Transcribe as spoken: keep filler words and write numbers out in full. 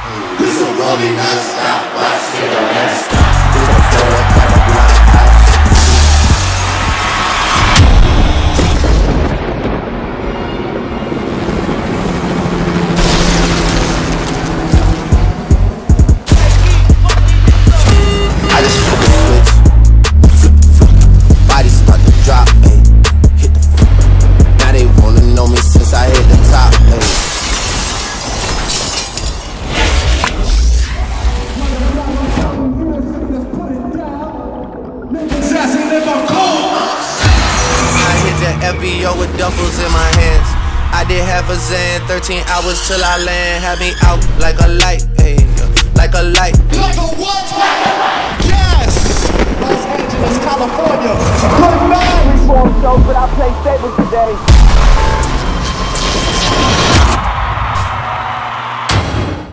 We so rolling non-stop, watch shit on that stop. We gon' throw up at the block house. I just flip the switch, flip, flip. Body start to drop, ayy. Hit the flip. Now they wanna know me since I hit the top, ayy. F B O with duffels in my hands. I did half a Zan, thirteen hours till I land. Had me out like a light, hey, like a light. Like a what? Yes! Los Angeles, California. Good night. Reform show, but I play favorites today.